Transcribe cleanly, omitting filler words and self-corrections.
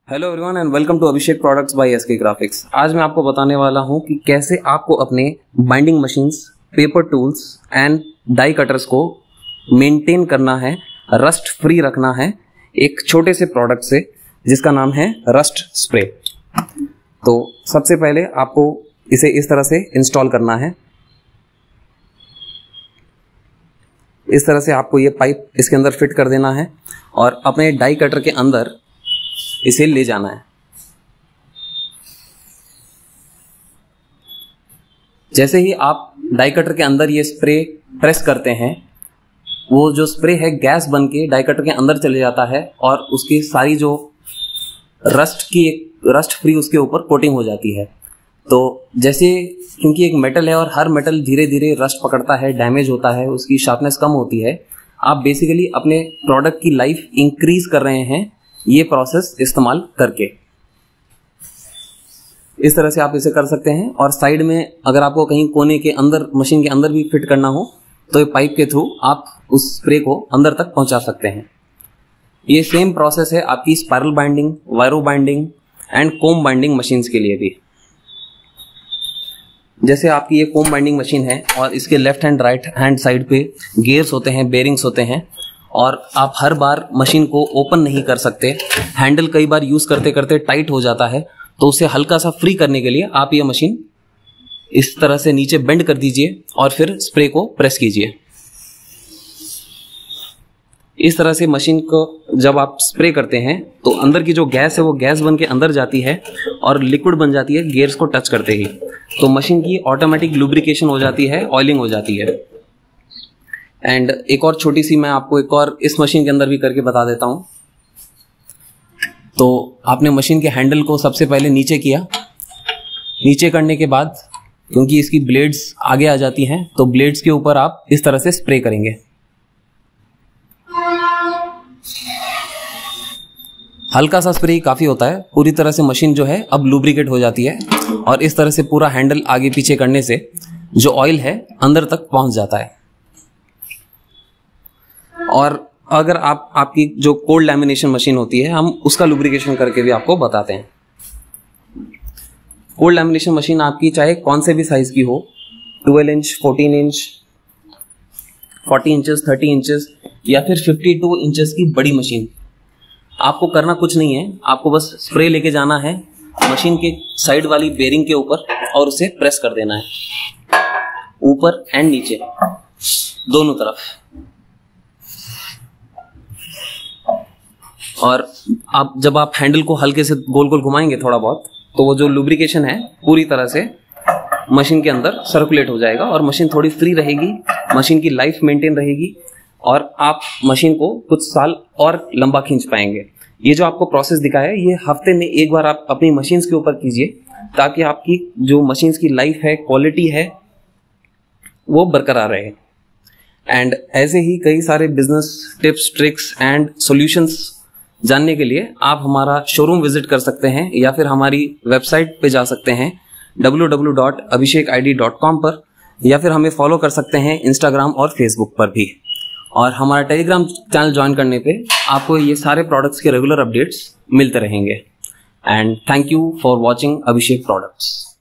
Hello everyone and welcome to Abhishek products by SK graphics. आज मैं आपको बताने वाला हूं कि कैसे आपको अपने binding machines, paper tools and die cutters को मेंटेन करना है, रस्ट फ्री रखना है एक छोटे से प्रोडक्ट से जिसका नाम है रस्ट स्प्रे। तो सबसे पहले आपको इसे इस तरह से इंस्टॉल करना है। इस तरह से आपको ये पाइप इसके अंदर फिट कर देना है और अपने डाई कटर के अंदर इसे ले जाना है। जैसे ही आप डाई कटर के अंदर ये स्प्रे प्रेस करते हैं, वो जो स्प्रे है गैस बन के डाई कटर के अंदर चले जाता है और उसकी सारी जो रस्ट फ्री उसके ऊपर कोटिंग हो जाती है। तो जैसे क्योंकि एक मेटल है और हर मेटल धीरे धीरे रस्ट पकड़ता है, डैमेज होता है, उसकी शार्पनेस कम होती है। आप बेसिकली अपने प्रोडक्ट की लाइफ इंक्रीज कर रहे हैं ये प्रोसेस इस्तेमाल करके। इस तरह से आप इसे कर सकते हैं। और साइड में अगर आपको कहीं कोने के अंदर मशीन के अंदर भी फिट करना हो तो ये पाइप के थ्रू आप उस स्प्रे को अंदर तक पहुंचा सकते हैं। ये सेम प्रोसेस है आपकी spiral binding, wiro binding and comb binding machines के लिए भी। जैसे आपकी ये कोम बाइंडिंग मशीन है और इसके left hand right hand side पे गियर्स होते हैं, बेरिंग्स होते हैं और आप हर बार मशीन को ओपन नहीं कर सकते। हैंडल कई बार यूज करते करते टाइट हो जाता है, तो उसे हल्का सा फ्री करने के लिए आप ये मशीन इस तरह से नीचे बेंड कर दीजिए और फिर स्प्रे को प्रेस कीजिए। इस तरह से मशीन को जब आप स्प्रे करते हैं तो अंदर की जो गैस है वो गैस बन के अंदर जाती है और लिक्विड बन जाती है गियर्स को टच करते ही। तो मशीन की ऑटोमेटिक लुब्रिकेशन हो जाती है, ऑयलिंग हो जाती है। एंड एक और छोटी सी मैं आपको एक और इस मशीन के अंदर भी करके बता देता हूं। तो आपने मशीन के हैंडल को सबसे पहले नीचे किया। नीचे करने के बाद क्योंकि इसकी ब्लेड्स आगे आ जाती हैं तो ब्लेड्स के ऊपर आप इस तरह से स्प्रे करेंगे। हल्का सा स्प्रे काफी होता है, पूरी तरह से मशीन जो है अब लुब्रिकेट हो जाती है और इस तरह से पूरा हैंडल आगे पीछे करने से जो ऑयल है अंदर तक पहुंच जाता है। और अगर आपकी जो कोल्ड लैमिनेशन मशीन होती है, हम उसका लुब्रिकेशन करके भी आपको बताते हैं। कोल्ड लैमिनेशन मशीन आपकी चाहे कौन से भी साइज की हो, 12 इंच, 14 इंच, 40 इंचेस, 30 इंचेस या फिर 52 इंचेस की बड़ी मशीन, आपको करना कुछ नहीं है। आपको बस स्प्रे लेके जाना है मशीन के साइड वाली बेरिंग के ऊपर और उसे प्रेस कर देना है ऊपर एंड नीचे दोनों तरफ। और आप जब आप हैंडल को हल्के से गोल गोल घुमाएंगे थोड़ा बहुत, तो वो जो लुब्रिकेशन है पूरी तरह से मशीन के अंदर सर्कुलेट हो जाएगा और मशीन थोड़ी फ्री रहेगी, मशीन की लाइफ मेंटेन रहेगी और आप मशीन को कुछ साल और लंबा खींच पाएंगे। ये जो आपको प्रोसेस दिखा है ये हफ्ते में एक बार आप अपनी मशीन्स के ऊपर कीजिए ताकि आपकी जो मशीन्स की लाइफ है, क्वालिटी है, वो बरकरार रहे। एंड ऐसे ही कई सारे business tips, tricks and solutions जानने के लिए आप हमारा शोरूम विजिट कर सकते हैं या फिर हमारी वेबसाइट पे जा सकते हैं www.abhishekid.com पर, या फिर हमें फॉलो कर सकते हैं इंस्टाग्राम और फेसबुक पर भी। और हमारा टेलीग्राम चैनल ज्वाइन करने पे आपको ये सारे प्रोडक्ट्स के रेगुलर अपडेट्स मिलते रहेंगे। And thank you for watching Abhishek products.